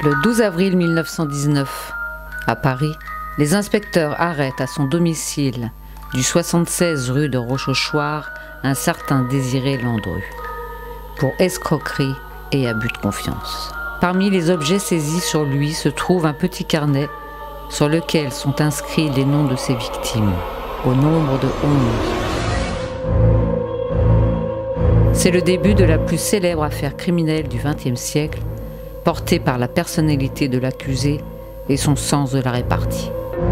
Le 12 avril 1919, à Paris, les inspecteurs arrêtent à son domicile du 76 rue de Rochechouart un certain Désiré Landru pour escroquerie et abus de confiance. Parmi les objets saisis sur lui se trouve un petit carnet sur lequel sont inscrits les noms de ses victimes, au nombre de 11. C'est le début de la plus célèbre affaire criminelle du XXe siècle, portée par la personnalité de l'accusé et son sens de la répartie.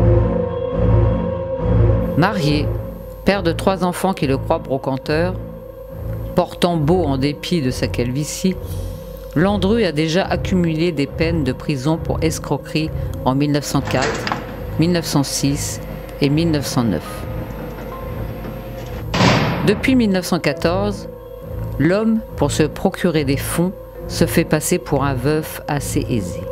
Marié, père de 3 enfants qui le croient brocanteur, portant beau en dépit de sa calvitie, Landru a déjà accumulé des peines de prison pour escroquerie en 1904, 1906 et 1909. Depuis 1914, l'homme, pour se procurer des fonds, se fait passer pour un veuf assez aisé.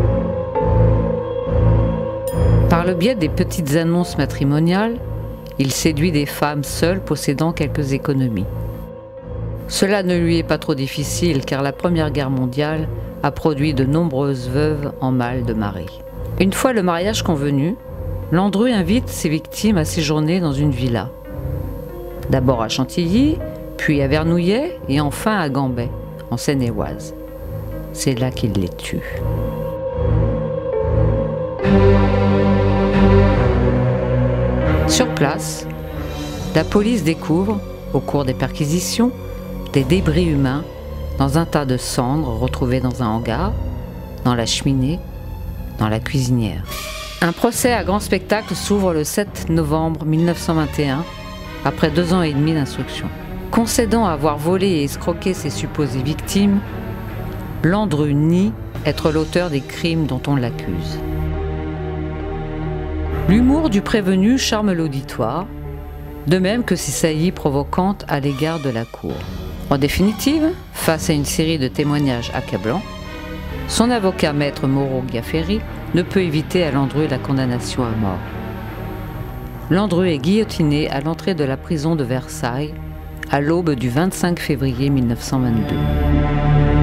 Par le biais des petites annonces matrimoniales, il séduit des femmes seules possédant quelques économies. Cela ne lui est pas trop difficile car la Première Guerre mondiale a produit de nombreuses veuves en mal de mari. Une fois le mariage convenu, Landru invite ses victimes à séjourner dans une villa. D'abord à Chantilly, puis à Vernouillet et enfin à Gambais, en Seine-et-Oise. C'est là qu'il les tue. Sur place, la police découvre, au cours des perquisitions, des débris humains dans un tas de cendres retrouvés dans un hangar, dans la cheminée, dans la cuisinière. Un procès à grand spectacle s'ouvre le 7 novembre 1921, après 2 ans et demi d'instruction. Concédant avoir volé et escroqué ses supposées victimes, Landru nie être l'auteur des crimes dont on l'accuse. L'humour du prévenu charme l'auditoire, de même que ses saillies provocantes à l'égard de la cour. En définitive, face à une série de témoignages accablants, son avocat maître Moreau-Gaffery ne peut éviter à Landru la condamnation à mort. Landru est guillotiné à l'entrée de la prison de Versailles à l'aube du 25 février 1922.